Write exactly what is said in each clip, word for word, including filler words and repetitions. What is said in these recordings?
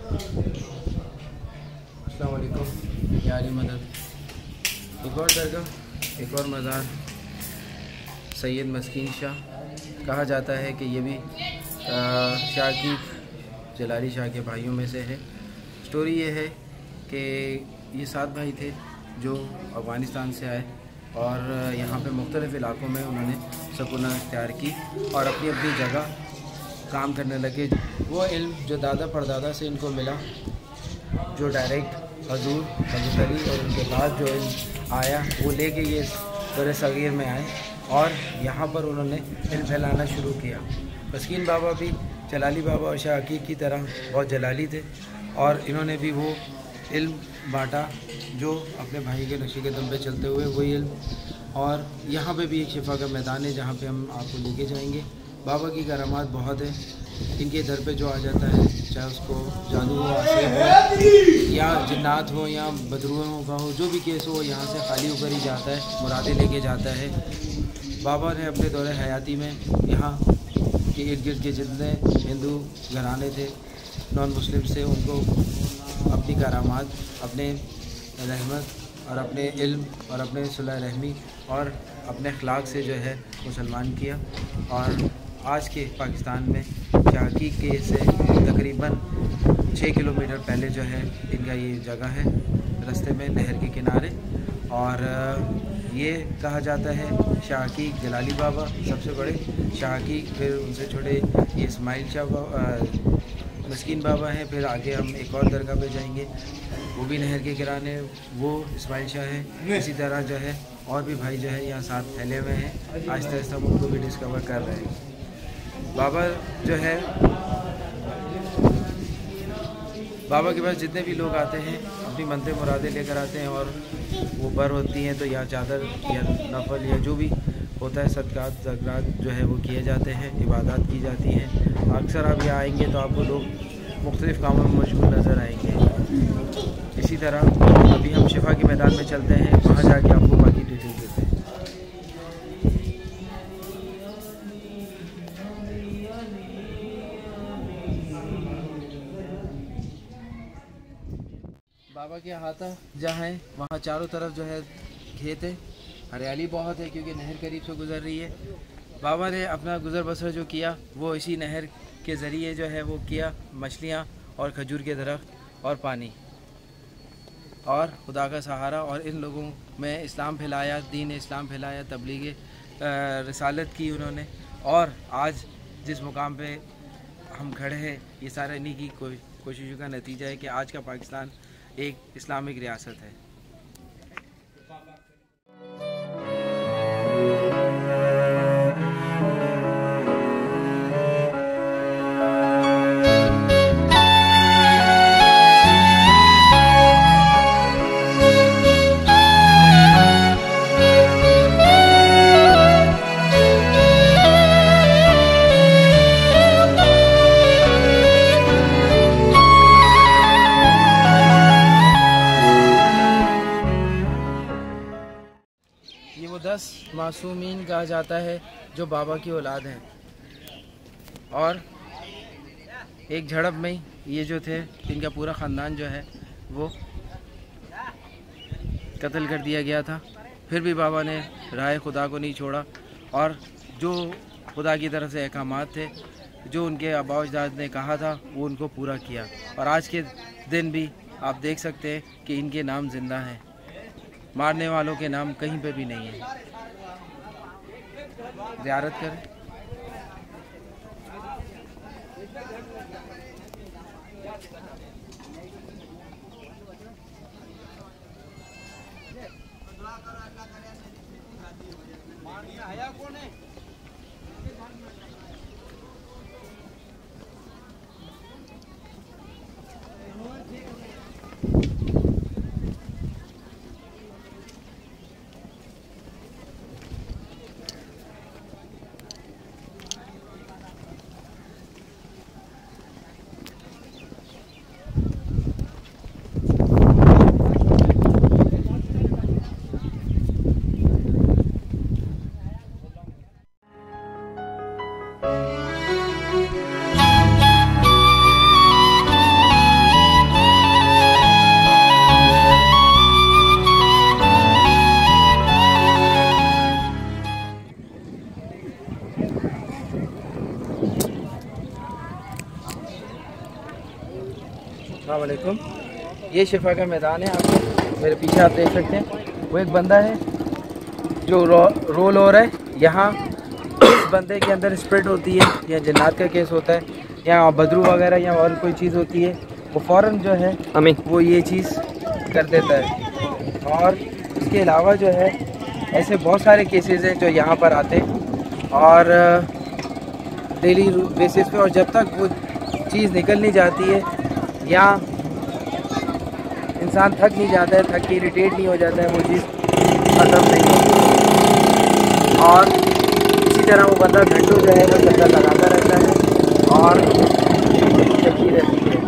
अस्सलाम वालेकुम यारी मदद। एक और दरगाह, एक और मज़ार सैयद मस्कीन शाह। कहा जाता है कि ये भी शाह की जलाली शाह के भाइयों में से है। स्टोरी ये है कि ये सात भाई थे जो अफ़गानिस्तान से आए और यहाँ पे मुख्तलिफ़ इलाक़ों में उन्होंने सुकूनत इख्तियार की और अपनी अपनी जगह काम करने लगे। वो इल्म जो दादा परदादा से इनको मिला, जो डायरेक्ट हजूर हज़रत अली और उनके बाद जो इल्म आया, वो लेके ये बड़े सग़ीर में आए और यहाँ पर उन्होंने इल्म फैलाना शुरू किया। मस्कीन बाबा भी जलाली बाबा और शाह अकीक की तरह बहुत जलाली थे और इन्होंने भी वो इल्म बांटा जो अपने भाई के नक्शे कदम पे चलते हुए वही इल्म। और यहाँ पे भी एक शिफा का मैदान है जहाँ पे हम आपको लेके जाएंगे। बाबा की करामात बहुत है। इनके दर पे जो आ जाता है, चाहे उसको जादू हो, आसेब हो या जिन्नात हो या बदरुओं का हो, जो भी केस हो, यहाँ से खाली होकर ही जाता है, मुरादें लेके जाता है। बाबा ने अपने दौरे हयाती में यहाँ के इर्द गिर्द के जितने हिंदू घराने थे, नॉन मुस्लिम से, उनको अपनी करामात, अपने रहमत और अपने इल्म और अपने सुलह रहमी और अपने अखलाक से जो है मुसलमान किया। और आज के पाकिस्तान में शाह अकीक के से तकरीबन छः किलोमीटर पहले जो है इनका ये जगह है, रास्ते में नहर के किनारे। और ये कहा जाता है शाह अकीक जलाली बाबा सबसे बड़े, शाह अकीक, फिर उनसे छोटे ये इस्माइल शाह मस्कीन बाबा हैं। फिर आगे हम एक और दरगाह पे जाएंगे, वो भी नहर के किनारे, वो इस्माइल शाह है। इसी तरह जो है और भी भाई जो है यहाँ साथ फैले हुए हैं। आहिस्ता आहिस्ता हम उनको भी डिस्कवर कर रहे हैं। बाबा जो है, बाबा के पास जितने भी लोग आते हैं अपनी मनते मुरादें लेकर आते हैं और वो बर होती हैं तो या चादर या नफल या जो भी होता है सदक़ात ज़कात जो है वो किए जाते हैं, इबादत की जाती हैं। अक्सर आप यहाँ आएंगे तो आपको लोग मुख्तलिफ़ कामों में मशगूल नज़र आएंगे। इसी तरह अभी हम शिफा के मैदान में चलते हैं, वहाँ जाके आपको बाकी डिटेल देते हैं। बाबा के हाथा जहाँ है वहाँ चारों तरफ जो है खेत है, हरियाली बहुत है क्योंकि नहर करीब से गुज़र रही है। बाबा ने अपना गुज़र बसर जो किया वो इसी नहर के ज़रिए जो है वो किया। मछलियाँ और खजूर के दरख्त और पानी और खुदा का सहारा, और इन लोगों में इस्लाम फैलाया, दीन इस्लाम फैलाया, तबलीग रिसालत की उन्होंने। और आज जिस मुकाम पे हम खड़े हैं ये सारा इन्हीं की कोशिशों का नतीजा है कि आज का पाकिस्तान एक इस्लामिक रियासत है। दस मासूमीन कहा जाता है जो बाबा की औलाद हैं और एक झड़प में ये जो थे इनका पूरा ख़ानदान जो है वो कत्ल कर दिया गया था। फिर भी बाबा ने राह खुदा को नहीं छोड़ा और जो खुदा की तरफ से अहकामात थे, जो उनके आबा अजदाद ने कहा था, वो उनको पूरा किया। और आज के दिन भी आप देख सकते हैं कि इनके नाम ज़िंदा हैं, मारने वालों के नाम कहीं पे भी नहीं है। ज़ियारत करें। अस्सलाम वालेकुम। ये शिफा का मैदान है, आप मेरे पीछे आप देख सकते हैं। वो एक बंदा है जो रो, रोल हो रहा है। यहाँ इस बंदे के अंदर स्प्रिट होती है या जन्नात का केस होता है या बदरू वगैरह या और कोई चीज़ होती है, वो फ़ौरन जो है अमी वो ये चीज़ कर देता है। और इसके अलावा जो है ऐसे बहुत सारे केसेस हैं जो यहाँ पर आते हैं और डेली बेसिस पे, और जब तक वो चीज़ निकल नहीं जाती है या इंसान थक नहीं जाता है, थक के इरिटेट नहीं हो जाता है, वो चीज़ ख़त्म नहीं होती। और इसी तरह वो बंदा घंटों जो है वो चक्कर लगाता रहता है और चलती रहती है।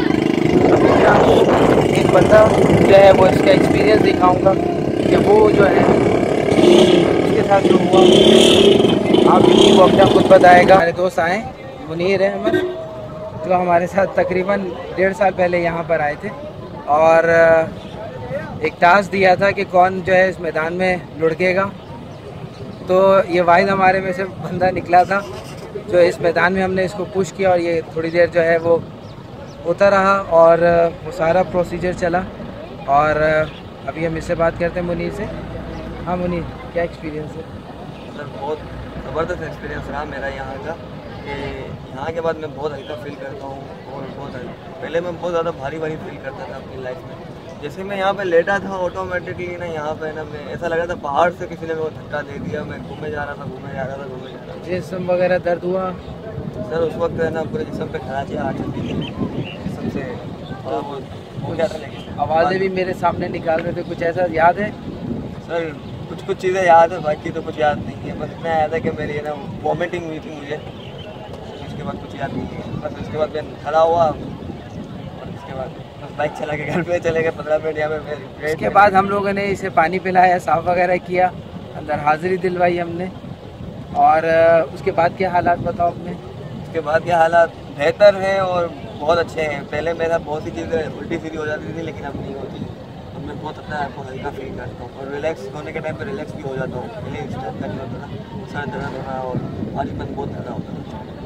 एक बंदा जो है वो इसका एक्सपीरियंस दिखाऊंगा कि वो जो है उसके साथ जो हुआ आप वो अपना खुद बताएगा। हमारे दोस्त आए, मुनीर अहमद, जो हमारे साथ तकरीबन डेढ़ साल पहले यहाँ पर आए थे और एक टास्क दिया था कि कौन जो है इस मैदान में लुढ़केगा। तो ये वाहिद हमारे में से बंदा निकला था जो इस मैदान में हमने इसको पुश किया और ये थोड़ी देर जो है वो होता रहा और वो सारा प्रोसीजर चला। और अभी हम इससे बात करते हैं मुनीर से। हाँ मुनीर, क्या एक्सपीरियंस है? सर बहुत ज़बरदस्त एक्सपीरियंस रहा मेरा यहाँ का, कि यहाँ के बाद मैं बहुत हल्का फील करता हूँ और बहुत पहले मैं बहुत ज़्यादा भारी भारी फील करता था अपनी लाइफ में। जैसे मैं यहाँ पे लेटा था ऑटोमेटिकली ना यहाँ पे ना मैं ऐसा लगा था पहाड़ से किसी ने वो धक्का दे दिया। मैं घूमे जा रहा था घूमे जा रहा था घूमे जा रहा था जिस्म वगैरह दर्द हुआ? सर उस वक्त है ना पूरे जिस्म पे खराची आ चुकी थी, जिस्म से थोड़ा बहुत हो गया था। लेकिन आवाज़ें भी मेरे सामने निकाल रहे थे, कुछ ऐसा याद है? सर कुछ कुछ चीज़ें याद है, बाकी तो कुछ याद नहीं है। बस इतना याद है कि मेरी ना वॉमिटिंग हुई थी मुझे, उसके बाद कुछ याद नहीं है। बस उसके बाद मैं खड़ा हुआ और उसके बाद बस बाइक चला के घर पे चले गए। पंद्रह मिनट यहाँ पे उसके बाद हम लोगों ने इसे पानी पिलाया, साफ़ वगैरह किया, अंदर हाज़िरी दिलवाई हमने। और उसके बाद के हालात बताओ अपने? उसके बाद के हालात बेहतर हैं और बहुत अच्छे हैं। पहले मेरा बहुत सी चीज़ें उल्टी सीधी हो जाती थी लेकिन अब नहीं होती। अब मैं बहुत अपना आपको हल्का फील करता हूँ और रिलैक्स होने के टाइम पे रिलैक्स भी हो जाता हूँ। पहले इस टाइप का नहीं होता था, सर दर्द होना और भारीपन बहुत ज़्यादा होता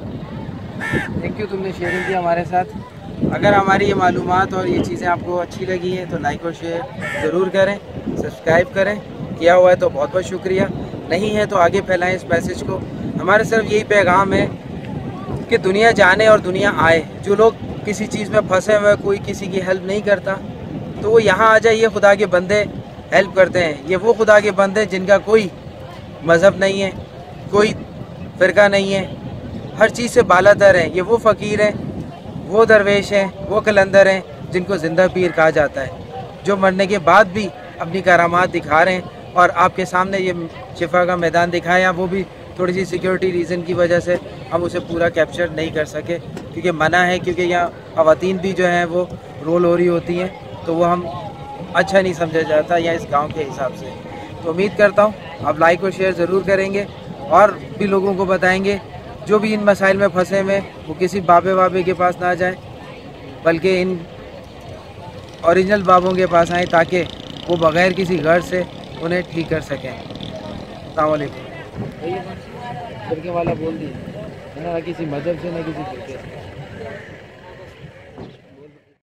था। थैंक यू, तुमने शेयरिंग की हमारे साथ। अगर हमारी ये मालूमात और ये चीज़ें आपको अच्छी लगी हैं तो लाइक और शेयर ज़रूर करें, सब्सक्राइब करें। किया हुआ है तो बहुत बहुत शुक्रिया, नहीं है तो आगे फैलाएं इस मैसेज को। हमारा सिर्फ यही पैगाम है कि दुनिया जाने और दुनिया आए। जो लोग किसी चीज़ में फंसे हुए, कोई किसी की हेल्प नहीं करता, तो वो यहाँ आ जाइए। खुदा के बंदे हेल्प करते हैं। ये वो खुदा के बंदे जिनका कोई मज़हब नहीं है, कोई फ़िरका नहीं है, हर चीज़ से बालातर हैं। ये वो फ़कीर हैं, वो दरवेश हैं, वो कलंदर हैं जिनको ज़िंदा पीर कहा जाता है, जो मरने के बाद भी अपनी करामात दिखा रहे हैं। और आपके सामने ये शिफा का मैदान दिखाया, वो भी थोड़ी सी सिक्योरिटी रीज़न की वजह से हम उसे पूरा कैप्चर नहीं कर सके क्योंकि मना है, क्योंकि यहाँ ख़वातीन भी जो हैं वो रोल हो रही होती हैं, तो वो हम अच्छा नहीं समझा जाता या इस गांव के हिसाब से। तो उम्मीद करता हूँ आप लाइक और शेयर ज़रूर करेंगे और भी लोगों को बताएंगे जो भी इन मसाइल में फंसे हुए वो किसी बाबे वाबे के पास ना जाए, बल्कि इन ओरिजिनल बाबों के पास आएँ ताकि वो बग़ैर किसी घर से उन्हें ठीक कर सकें। अस्सलाम वालेकुम। फिरके वाला बोल दिए, ना किसी मज़हब से ना किसी फिरके से।